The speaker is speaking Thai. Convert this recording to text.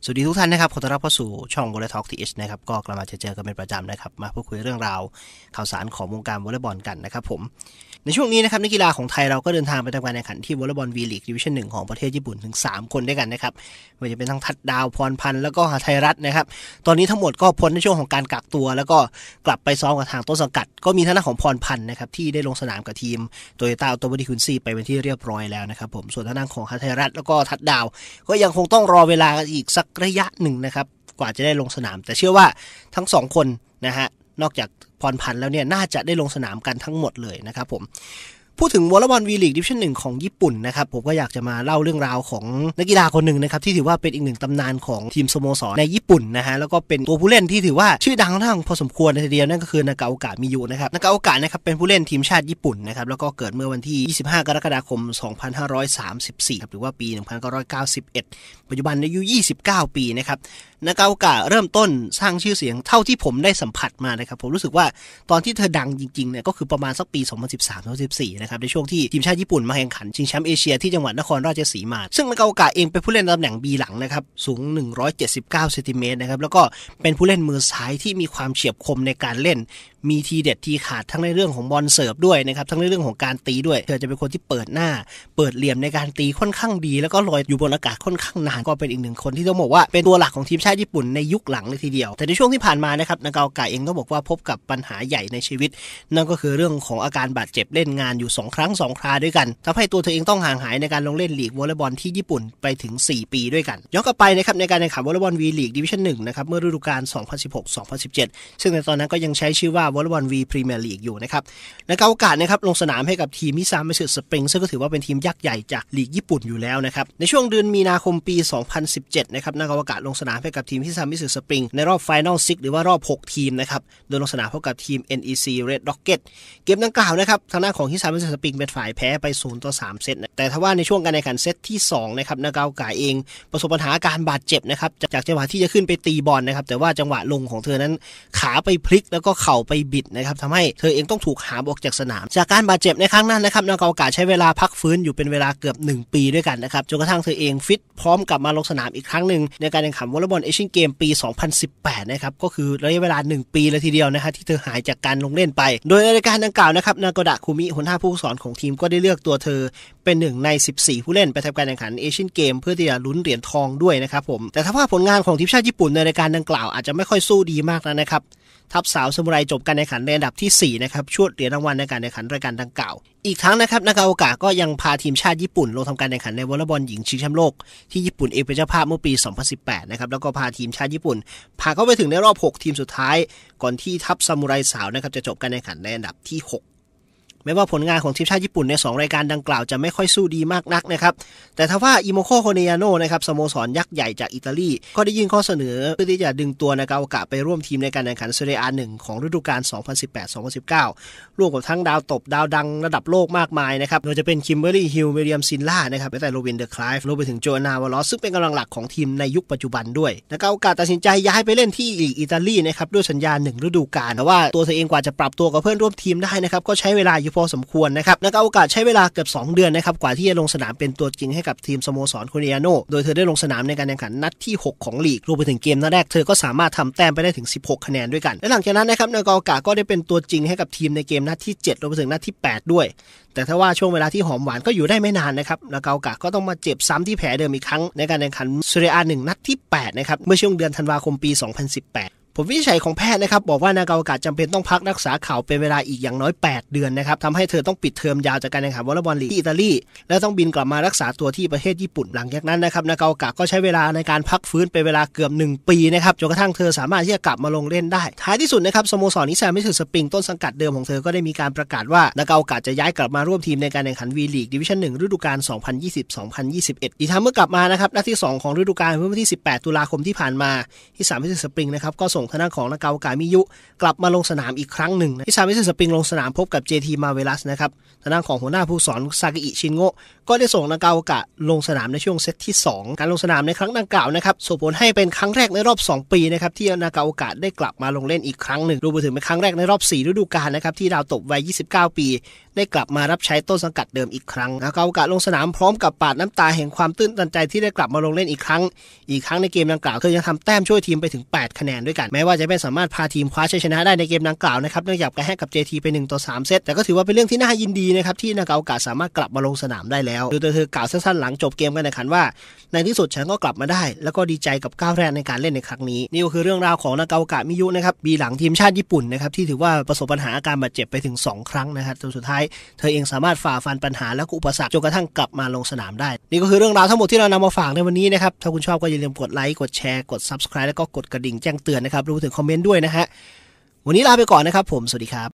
สวัสดีทุกท่านนะครับขอต้อนรับเข้าสู่ช่อง Volley Talk TH นะครับก็กลับมาเจอกันเป็นประจำนะครับมาพูดคุยเรื่องราวข่าวสารของวงการวอลเลย์บอลกันนะครับผมในช่วงนี้นะครับนักกีฬาของไทยเราก็เดินทางไปทำการแข่งขันที่วอลเลย์บอล V League Division 1ของประเทศญี่ปุ่นถึง3คนด้วยกันนะครับไม่ว่าจะเป็นทั้งทัดดาวพรพันธ์แล้วก็หาไทยรัฐนะครับตอนนี้ทั้งหมดก็พ้นในช่วงของการกักตัวแล้วก็กลับไปซ้อมกับทางต้นสังกัดก็มีท่านของพรพันธ์นะครับที่ได้ลงสนามกับทีม Toyota Automobile Kunzi ไปเป็นที่เรียบร้อยแล้วนะครับผมส่วนท่านของหาไทยรัฐแล้วก็ทัดดาวก็ยังคงต้องรอเวลาอีกสักระยะหนึ่งนะครับกว่าจะได้ลงสนามแต่เชื่อว่าทั้ง2คนนะฮะนอกจากพรพันธ์แล้วเนี่ยน่าจะได้ลงสนามกันทั้งหมดเลยนะครับผมพูดถึงวอลเลย์บอล V League Division 1ของญี่ปุ่นนะครับผมก็อยากจะมาเล่าเรื่องราวของนักกีฬาคนหนึ่งนะครับที่ถือว่าเป็นอีกหนึ่งตำนานของทีมสโมสรในญี่ปุ่นนะฮะแล้วก็เป็นตัวผู้เล่นที่ถือว่าชื่อดังทั้งพอสมควรทีเดียวนั่นก็คือนากาโอกะมิยุนะครับนากาโอกะนะครับเป็นผู้เล่นทีมชาติญี่ปุ่นนะครับแล้วก็เกิดเมื่อวันที่25กรกฎาคม2534ครับหรือว่าปี1991ปัจจุบันอายุ29ปีนะครับนากาโอกะเริ่มต้นสร้างชื่อเสียงเท่าที่ผมได้สัมผัสมานะครับผมรู้สึกว่าตอนที่เธอดังจริงๆเนี่ยก็คือประมาณสักปี2013-2014นะครับในช่วงที่ทีมชาติญี่ปุ่นมาแข่งขันชิงแชมป์เอเชียที่จังหวัดนครราชสีมาซึ่งนากาโอกะเองเป็นผู้เล่นตำแหน่ง B หลังนะครับสูง179เซนติเมตรนะครับแล้วก็เป็นผู้เล่นมือซ้ายที่มีความเฉียบคมในการเล่นมีทีเด็ดทีขาดทั้งในเรื่องของบอลเสิร์ฟด้วยนะครับทั้งในเรื่องของการตีด้วยเธอจะเป็นคนที่เปิดหน้าเปิดเหลี่ยมในการตีค่อนข้างดีแล้วก็ลอยอยู่บนอากาศค่อนข้างนานก็เป็นอีกหนึ่งคนที่ต้องบอกว่าเป็นตัวหลักของทีมชาติญี่ปุ่นในยุคหลังเลยทีเดียวแต่ในช่วงที่ผ่านมานะครับนากาโอกะเองต้องบอกว่าพบกับปัญหาใหญ่ในชีวิตนั่นก็คือเรื่องของอาการบาดเจ็บเล่นงานอยู่2ครั้ง2คราด้วยกันทำให้ตัวเธอเองต้องห่างหายในการลงเล่นลีกวอลเลย์บอลที่ญี่ปุ่นไปถึง4ปีด้วยกันย้อนกลับไปนะครับในการแข่งขันวอลเลย์บอล V League Division 1นะครับเมื่อฤดูกาล2016-2017ซึ่งในตอนนั้นก็ยังใช้ชื่อว่าวอลเลย์บอล V Premier League อยู่นะครับนากาโอกะนะครับลงสนามให้กับทีมมิซามิสึสปริงซึ่งก็ถือว่าเป็นทีมยักษ์ใหญ่จากลีกญี่ปุ่นอยู่แล้วนะครับในช่วงเดือนมีนาคมปี2017นะครับนากาโอกะลงสนามให้กับทีมมิซามิสึสปริงในรอบ Final 6หรือว่ารอบ6ทีมนะครับโดยลงสนามพบกับทีม NEC Red Rocket เกมดังกล่าวนะครับทางด้านของมิซามิสึสปริงเป็นฝ่ายแพ้ไป0-3เซตแต่ทว่าในช่วงการแข่งขันเซตที่2นะครับนากาโอกะเองประสบปัญหาการบาดเจ็บนะครับจากจังหวะที่จะขึ้นไปตีบอลนะครับแต่ว่าจังหวะลงของเธอนั้นขาไปพลิกแล้วก็เข่าไปบิดนะครับทำให้เธอเองต้องถูกหามออกจากสนามจากการบาดเจ็บในครั้งนั้นนะครับนากาโอกะใช้เวลาพักฟื้นอยู่เป็นเวลาเกือบ1ปีด้วยกันนะครับจนกระทั่งเธอเองฟิตพร้อมกลับมาลงสนามอีกครั้งหนึ่งในการแข่งขันวอลเลย์บอลเอเชียนเกมปี2018นะครับก็คือระยะเวลา1ปีเลยทีเดียวนะฮะที่เธอหายจากการลงเล่นไปโดยในรายการดังกล่าวนะครับนากาโดะคุมิหัวหน้าผู้ฝึกสอนของทีมก็ได้เลือกตัวเธอเป็น1ใน14ผู้เล่นไปทำการแข่งขันเอเชียนเกมเพื่อที่จะลุ้นเหรียญทองด้วยนะครับผมแต่ถ้าว่าผลงานของทีมชาติญี่ปุ่นในรายการดังกล่าวอาจจะไม่ค่อยสู้ดีมากนะครับทัพสาวซามูไรจบการแข่งขันในอันดับที่4นะครับชวดเหรียญรางวัลในการแข่งขันรายการดังกล่าวอีกทั้งนะครับนากาโอกะก็ยังพาทีมชาติญี่ปุ่นลงทำการแข่งขันในวอลเลย์บอลหญิงชิงแชมป์โลกที่ญี่ปุ่นเองเป็นเจ้าภาพเมื่อปี2018นะครับแล้วก็พาทีมชาติญี่ปุ่นผ่านเข้าไปถึงในรอบ6ทีมสุดท้ายก่อนที่ทัพซามูไรสาวนะครับจะจบการแข่งขันในอันดับที่6แม้ว่าผลงานของทีมชาติญี่ปุ่นใน2รายการดังกล่าวจะไม่ค่อยสู้ดีมากนักนะครับแต่ทว่าอิโมโคโคเนยาโนะนะครับสโมสรยักษ์ใหญ่จากอิตาลีก็ได้ยื่นข้อเสนอเพื่อที่จะดึงตัวนากาโอกะไปร่วมทีมในการแข่งขันเซเรียA 1ของฤดูกาล2018-2019ร่วมกับทั้งดาวตบดาวดังระดับโลกมากมายนะครับโดยจะเป็นคิมเบอร์รี่ฮิลเมเรียมซินล่านะครับและแต่โรบินเดอร์คลายฟ์รวมไปถึงโจอานาวาลอสซึ่งเป็นกำลังหลักของทีมในยุคปัจจุบันด้วยนากาโอกะตัดสินใจย้ายไปเล่นที่ลีกอิตาลีนะครับด้วยสัญญา1ฤดูกาลแต่ว่าตัวเธอเองกว่าจะปรับตัวกับเพื่อนร่วมทีมได้นะครับก็ใช้เวลาอยู่พอสมควรนะครับนากาโอกะใช้เวลาเกือบ2เดือนนะครับกว่าที่จะลงสนามเป็นตัวจริงให้กับทีมสโมสรโคเนยาโนะโดยเธอได้ลงสนามในการแข่งขันนัดที่6ของลีกรวมไปถึงเกมนัดแรกเธอก็สามารถทำแต้มไปได้ถึง16คะแนนด้วยกันและหลังจากนั้นนะครับนากาโอกะก็ได้เป็นตัวจริงให้กับทีมในเกมนัดที่7รวมไปถึงนัดที่8ด้วยแต่ถ้าว่าช่วงเวลาที่หอมหวานก็อยู่ได้ไม่นานนะครับนากาโอกะก็ต้องมาเจ็บซ้ำที่แผลเดิมอีกครั้งในการแข่งขันเซเรียA 1นัดที่8นะครับเมื่อช่วงเดือนธันวาคมปี2018ผลวิจัยของแพทย์นะครับบอกว่านากาโอกะจำเป็นต้องพักรักษาเข่าเป็นเวลาอีกอย่างน้อย8เดือนนะครับทำให้เธอต้องปิดเทอมยาวจากการแข่งขันวอลเลย์บอลลีกที่อิตาลีและต้องบินกลับมารักษาตัวที่ประเทศญี่ปุ่นหลังจากนั้นนะครับนากาโอกะก็ใช้เวลาในการพักฟื้นเป็นเวลาเกือบ1ปีนะครับจนกระทั่งเธอสามารถที่จะกลับมาลงเล่นได้ท้ายที่สุดนะครับสโมสรนิซามิสึสปริงต้นสังกัดเดิมของเธอก็ได้มีการประกาศว่านากาโอกะจะย้ายกลับมาร่วมทีมในการแข่งขัน V League Division 1ฤดูกาล2020-2021อีกทั้งเมื่อกลับมานะครับนัดที่2ของฤดูกาลเมื่อวันที่18ตุลาคมที่ผ่านมาที่สามิสึสปริงนะครับก็ส่งทางด้านของนากาโอกะมิยุกลับมาลงสนามอีกครั้งหนึ่งที่ซามิสึสปริงลงสนามพบกับ JT Marvelous นะครับทางด้านของหัวหน้าผู้สอนซากิอิชินโงะก็ได้ส่งนากาโอกะลงสนามในช่วงเซตที่2การลงสนามในครั้งดังกล่าวนะครับส่งผลให้เป็นครั้งแรกในรอบ2ปีนะครับที่นากาโอกะได้กลับมาลงเล่นอีกครั้งหนึ่งรวมไปถึงเป็นครั้งแรกในรอบ4ฤดูกาลนะครับที่ดาวตบวัย29ปีได้กลับมารับใช้ต้นสังกัดเดิมอีกครั้งนากาโอกะลงสนามพร้อมกับปาดน้ำตาแห่งความตื้นตันใจที่ได้กลับมาลงเล่นอีกครั้งในเกมดังกล่าวเธอยังทำแต้มช่วยทีมไปถึง8คะแนนด้วยกันแม้ว่าจะไม่สามารถพาทีมคว้าชัยชนะได้ในเกมดังกล่าวนะครับเนื่องจากแพ้ให้กับ JT ไป1-3 เซตแต่ก็ถือว่าเป็นเรื่องที่น่ายินดีนะครับที่นากาโอกะสามารถกลับมาลงสนามได้แล้วโดยเธอกล่าวสั้นๆหลังจบเกมการแข่งขันว่าในที่สุดฉันก็กลับมาได้แล้วก็ดีใจกับก้าวแรกในการเล่นในครั้งนี้นี่ก็คือเรื่องราวของนากาโอกะมิยุนะครับบีหลังทีมชาติญี่ปุ่นนะครับที่ถือว่าประสบปัญหาอาการบาดเจ็บไปถึง2ครั้งนะครับจนสุดท้ายเธอเองสามารถฝ่าฟันปัญหาและอุปสรรคจนกระทั่งกลับมาลงสนามได้นี่ก็คือเรื่องราวทั้งหมดที่เรานำมาฝากในวันนี้นะครับถ้าคุณชอบก็อย่าลืมกดไลค์กดแชร์กด Subscribe แล้วก็กดกระดิ่งแจ้งเตือนนะครับรวมถึงคอมเมนต์ด้วยนะฮะวันนี้ลาไปก่อนนะครับผมสวัสดีครับ